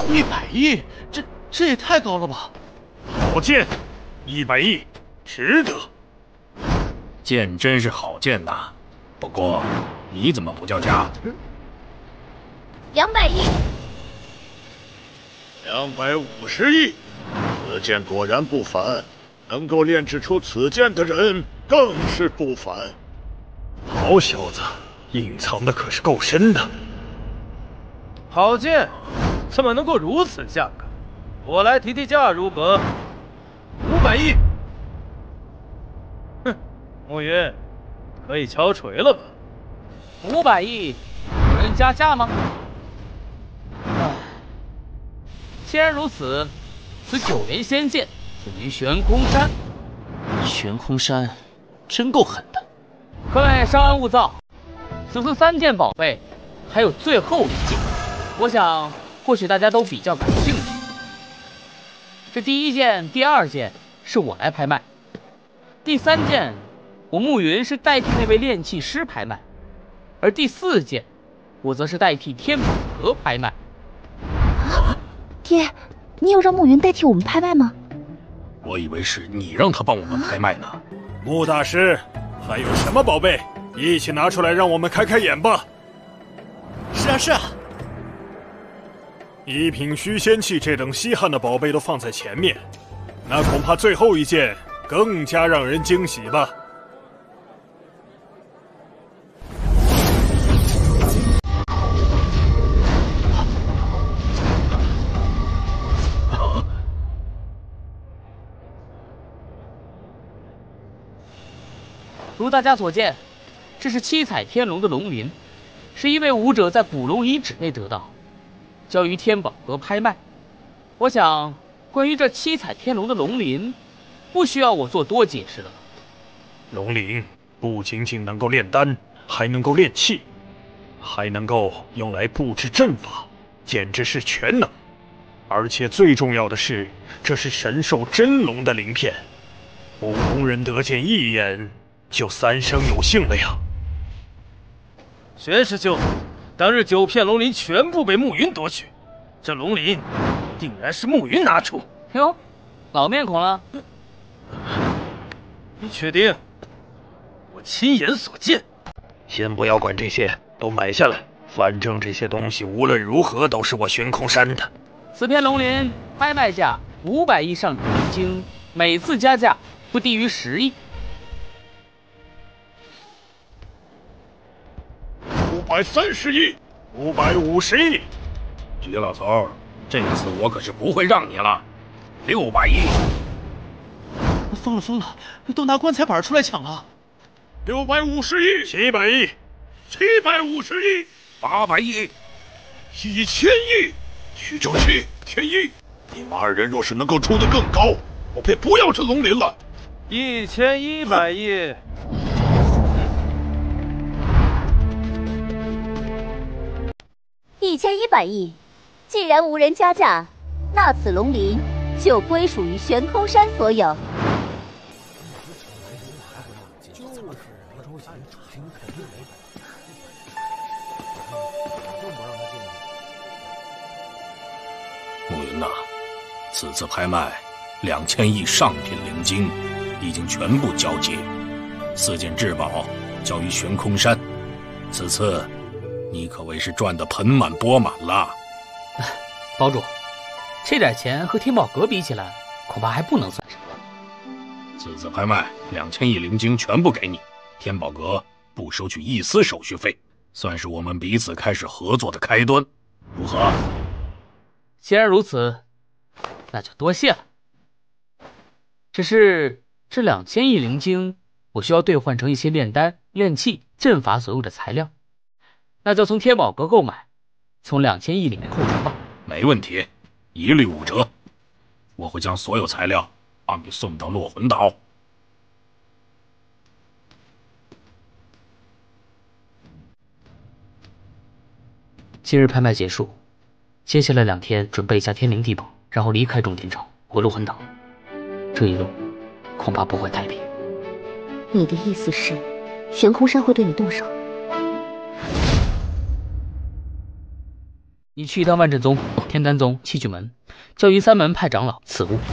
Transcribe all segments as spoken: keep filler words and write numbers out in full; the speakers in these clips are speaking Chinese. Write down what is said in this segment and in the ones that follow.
一百亿，这这也太高了吧！ 好剑，一百亿，值得。剑真是好剑呐，不过你怎么不叫价？ 两百亿， 两百五十亿。此剑果然不凡，能够炼制出此剑的人更是不凡。 好小子，隐藏的可是够深的。 好剑，怎么能够如此价格？我来提提价如何？五百亿。哼，暮云，可以敲锤了吧？五百亿，有人加价吗？唉，既然如此，此九元仙剑属于悬空山。悬空山，真够狠的。各位稍安勿躁，此次三件宝贝，还有最后一件。我想，或许大家都比较感兴趣。这第一件、第二件是我来拍卖，第三件我暮云是代替那位炼器师拍卖，而第四件我则是代替天宝阁拍卖。 啊，爹，你有让暮云代替我们拍卖吗？ 我以为是你让他帮我们拍卖呢。 穆大师，还有什么宝贝，一起拿出来让我们开开眼吧。 是啊，是啊。 一品虚仙器这等稀罕的宝贝都放在前面，那恐怕最后一件更加让人惊喜吧。 如大家所见，这是七彩天龙的龙鳞，是一位武者在古龙遗址内得到，交于天宝阁拍卖。我想，关于这七彩天龙的龙鳞，不需要我做多解释了。 龙鳞不仅仅能够炼丹，还能够炼器，还能够用来布置阵法，简直是全能。而且最重要的是，这是神兽真龙的鳞片，普通人得见一眼就三生有幸了呀！ 玄师兄，当日九片龙鳞全部被暮云夺取，这龙鳞定然是暮云拿出。哟，老面孔了。你确定？我亲眼所见。 先不要管这些，都买下来。反正这些东西无论如何都是我悬空山的。 此片龙鳞拍卖价五百亿上等灵晶，每次加价不低于十亿。 五百三十亿， 五百五十亿。徐老头，这次我可是不会让你了。六百亿。 疯了疯了，都拿棺材板出来抢了。 六百五十亿， 七百亿， 七百五十亿， 八百亿， 一千亿。徐正气、天一，你们二人若是能够出得更高，我便不要这龙鳞了。 一千一百亿。 一千一百亿，既然无人加价，那此龙鳞就归属于悬空山所有。 暮云呐，此次拍卖两千亿上品灵晶已经全部交接，四件至宝交于悬空山，此次你可谓是赚得盆满钵满了。 堡主，这点钱和天宝阁比起来，恐怕还不能算什么。 此次拍卖两千亿灵晶全部给你，天宝阁不收取一丝手续费，算是我们彼此开始合作的开端，如何？ 既然如此，那就多谢了。只是这两千亿灵晶，我需要兑换成一些炼丹、炼器、阵法所用的材料，那就从天宝阁购买，从两千亿里面扣除吧。 没问题，一律五折。我会将所有材料帮你送到落魂岛。 今日拍卖结束。接下来两天准备一下天灵地堡，然后离开中天城回落魂岛。这一路恐怕不会太平。 你的意思是，悬空山会对你动手？ 你去一趟万阵宗、天丹宗、七巨门，叫于三门派长老赐物。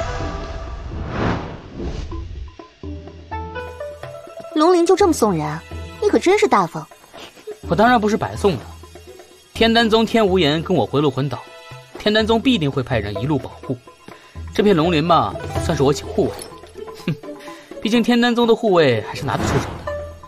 龙鳞就这么送人啊？你可真是大方。 我当然不是白送的。天丹宗天无言跟我回鹿魂岛，天丹宗必定会派人一路保护。这片龙鳞嘛，算是我请护卫。哼，毕竟天丹宗的护卫还是拿得出手的。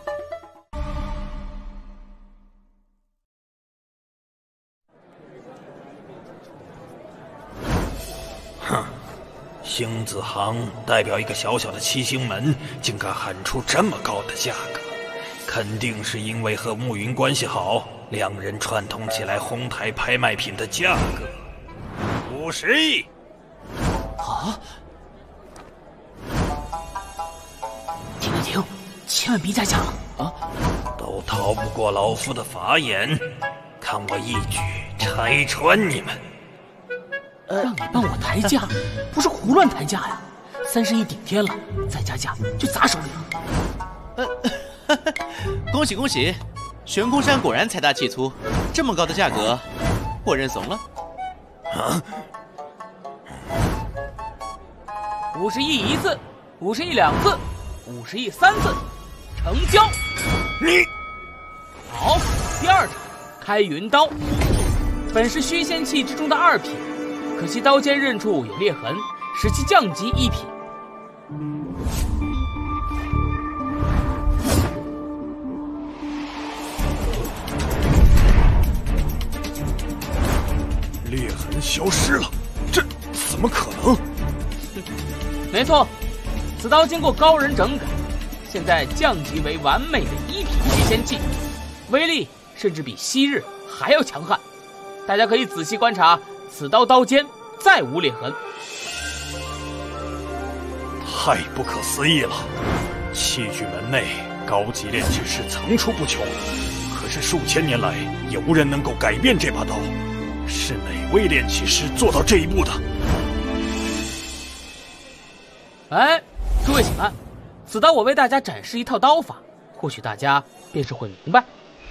哼，星子行代表一个小小的七星门，竟敢喊出这么高的价格，肯定是因为和慕云关系好，两人串通起来哄抬拍卖品的价格。五十亿！ 啊！停停停！千万别加价了啊！ 都逃不过老夫的法眼，看我一举拆穿你们！ 让你帮我抬价，不是胡乱抬价呀！三十亿顶天了，再加价就砸手里了。 呃，恭喜恭喜！悬空山果然财大气粗，这么高的价格，我认怂了。 啊！ 五十亿一次，五十亿两次，五十亿三次，成交！ 你好，第二场开云刀，本是虚仙器之中的二品。 可惜刀尖刃处有裂痕，使其降级一品。 裂痕消失了，这怎么可能？ 没错，此刀经过高人整改，现在降级为完美的一品虚仙器，威力甚至比昔日还要强悍。大家可以仔细观察。 此刀刀尖再无裂痕， 太不可思议了！器具门内高级炼器师层出不穷，可是数千年来也无人能够改变这把刀。是哪位炼器师做到这一步的？ 哎，诸位请看，此刀我为大家展示一套刀法，或许大家便是会明白。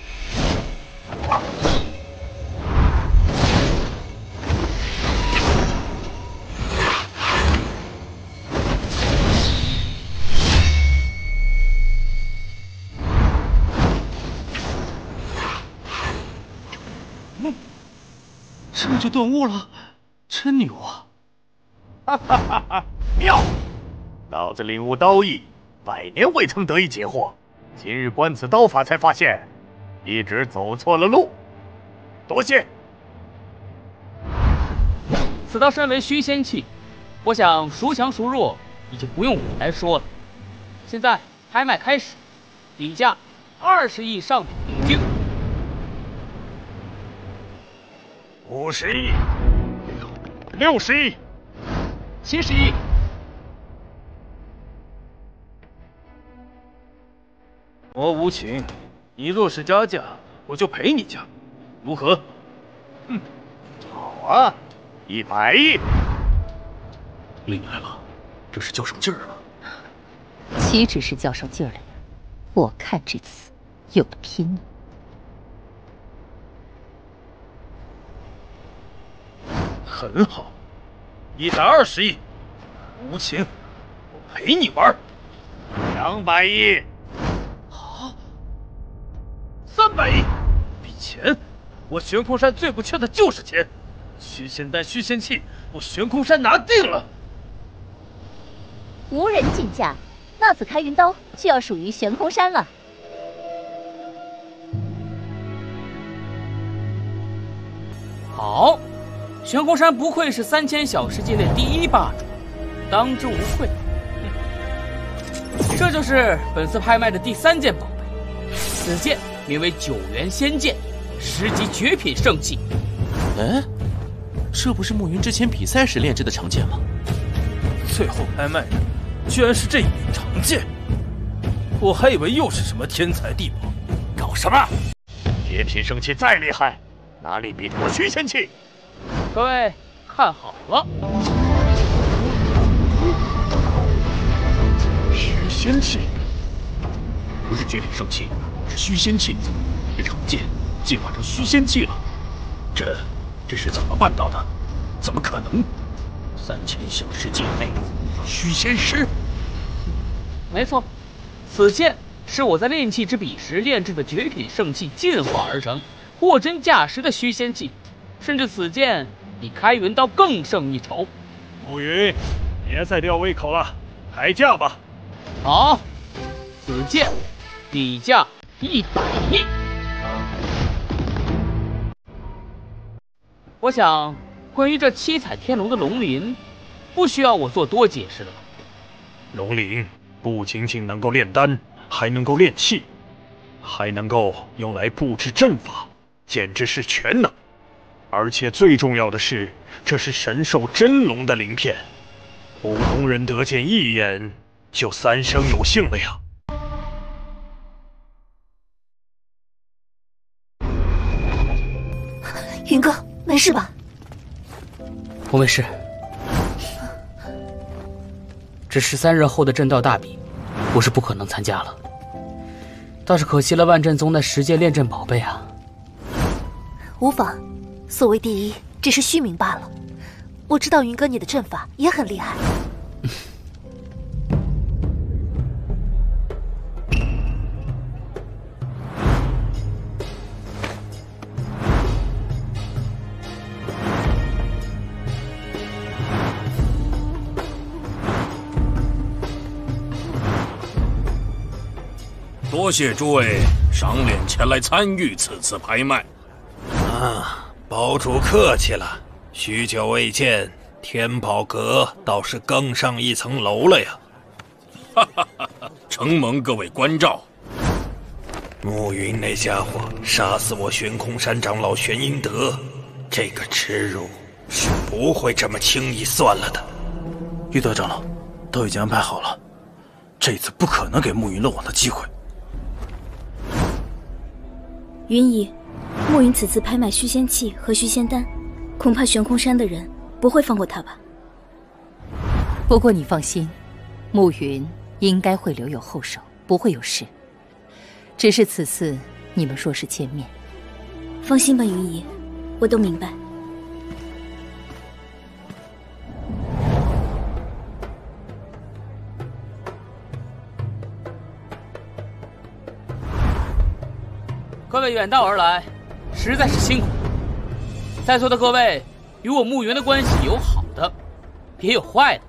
这就顿悟了，真牛啊！ 哈哈哈哈！妙！老子领悟刀艺，百年未曾得以解惑，今日观此刀法，才发现一直走错了路。多谢。 此刀身为虚仙器，我想孰强孰弱已经不用我来说了。现在拍卖开始，底价二十亿上品定金。 五十亿，六十亿， 七十亿。 我无情，你若是加价，我就赔你价，如何？ 嗯，好啊，一百亿。 厉害了，这是较上劲儿了。 岂止是较上劲儿了呀！我看这次有的拼了。 很好，一百二十亿，无情，我陪你玩。 两百亿， 好，三百亿，比钱，我悬空山最不缺的就是钱。虚仙丹、虚仙器，我悬空山拿定了。 无人竞价，那此开云刀就要属于悬空山了。 好。 悬空山不愧是三千小世界内第一霸主，当之无愧。嗯、这就是本次拍卖的第三件宝贝，此剑名为九元仙剑，十级绝品圣器。 哎，这不是慕云之前比赛时炼制的长剑吗？ 最后拍卖的居然是这一柄长剑，我还以为又是什么天才地宝。 搞什么？绝品圣器再厉害，哪里比得过虚仙器？ 各位看好了， 虚仙器不是绝品圣器，是虚仙器。这长剑进化成虚仙器了，这这是怎么办到的？怎么可能？三千小世界内，虚仙石。 没错，此剑是我在炼器之笔时炼制的绝品圣器进化而成，货真价实的虚仙器，甚至此剑比开云刀更胜一筹。 暮云，别再吊胃口了，开价吧。 好，此剑底价一百亿。我想，关于这七彩天龙的龙鳞，不需要我做多解释了吧？ 龙鳞不仅仅能够炼丹，还能够炼器，还能够用来布置阵法，简直是全能。而且最重要的是，这是神兽真龙的鳞片，普通人得见一眼就三生有幸了呀。 云哥，没事吧？ 我没事，这十三日后的阵道大比，我是不可能参加了。倒是可惜了万阵宗那十件炼阵宝贝啊。 无妨，所谓第一，只是虚名罢了。我知道云哥你的阵法也很厉害。 多谢诸位赏脸前来参与此次拍卖。 啊，堡主客气了，许久未见，天宝阁倒是更上一层楼了呀！ 哈哈哈哈！承蒙各位关照。 暮云那家伙杀死我玄空山长老玄英德，这个耻辱是不会这么轻易算了的。 玉德长老，都已经安排好了，这次不可能给暮云漏网的机会。 云姨，暮云此次拍卖虚仙器和虚仙丹，恐怕玄空山的人不会放过他吧？ 不过你放心，暮云应该会留有后手，不会有事。只是此次你们若是见面， 放心吧，云姨，我都明白。 各位远道而来，实在是辛苦了。在座的各位，与我暮云的关系有好的，也有坏的。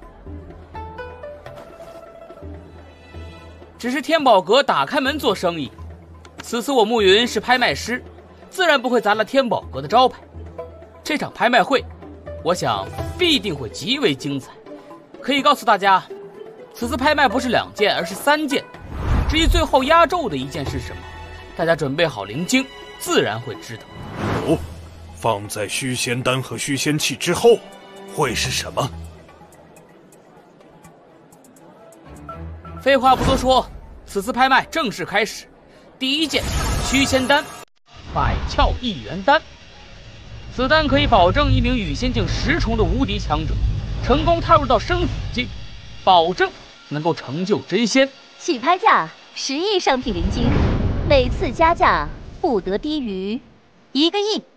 只是天宝阁打开门做生意，此次我暮云是拍卖师，自然不会砸了天宝阁的招牌。这场拍卖会，我想必定会极为精彩。可以告诉大家，此次拍卖不是两件，而是三件。至于最后压轴的一件是什么？大家准备好灵晶，自然会知道。 哦，放在虚仙丹和虚仙器之后，会是什么？ 废话不多说，此次拍卖正式开始。第一件，虚仙丹，百窍一元丹。此丹可以保证一名羽仙境十重的无敌强者，成功踏入到生死境，保证能够成就真仙。 起拍价十亿上品灵晶。每次加价不得低于一个亿。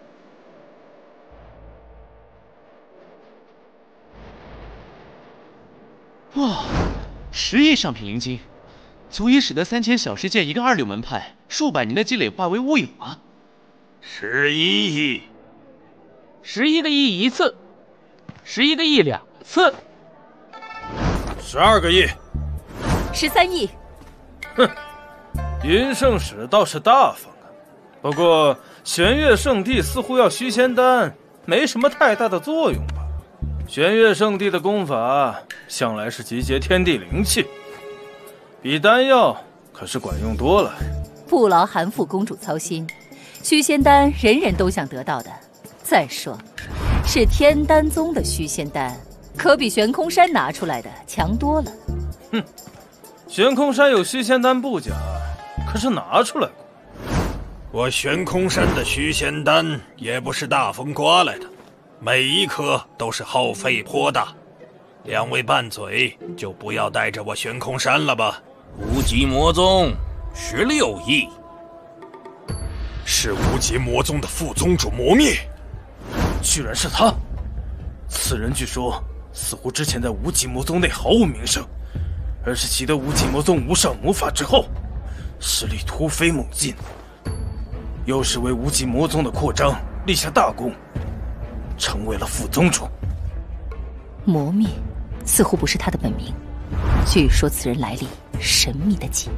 哇，十亿上品灵晶，足以使得三千小世界一个二流门派数百年的积累化为乌有啊！ 十一亿， 十一个亿一次，十一个亿两次， 十二个亿， 十三亿。 哼。云圣使倒是大方啊，不过玄月圣地似乎要虚仙丹，没什么太大的作用吧？玄月圣地的功法向来是集结天地灵气，比丹药可是管用多了。 不劳韩府公主操心，虚仙丹人人都想得到的。再说，是天丹宗的虚仙丹，可比玄空山拿出来的强多了。 哼，玄空山有虚仙丹不假。可是拿出来过， 我玄空山的虚仙丹也不是大风刮来的，每一颗都是耗费颇大。两位拌嘴，就不要带着我玄空山了吧。 无极魔宗十六亿， 是无极魔宗的副宗主磨灭。 居然是他！此人据说似乎之前在无极魔宗内毫无名声，而是习得无极魔宗无上魔法之后，实力突飞猛进，又是为无极魔宗的扩张立下大功，成为了副宗主。 魔灭似乎不是他的本名，据说此人来历神秘的紧。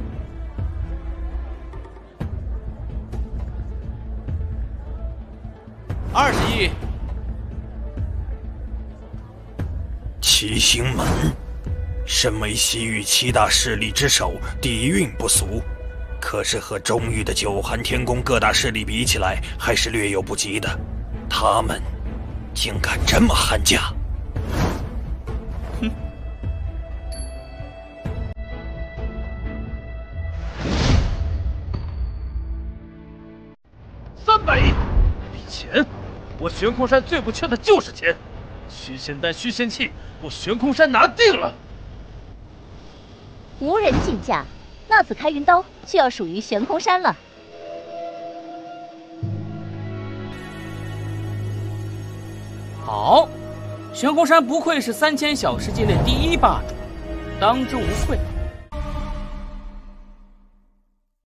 二十亿。 七星门，身为西域七大势力之首，底蕴不俗，可是和中域的九寒天宫各大势力比起来，还是略有不及的。他们竟敢这么喊价！哼！ 三百亿，比钱！我玄空山最不缺的就是钱。虚仙丹、虚仙气，我玄空山拿定了。 无人竞价，那此开云刀就要属于玄空山了。 好，玄空山不愧是三千小世界内第一霸主，当之无愧。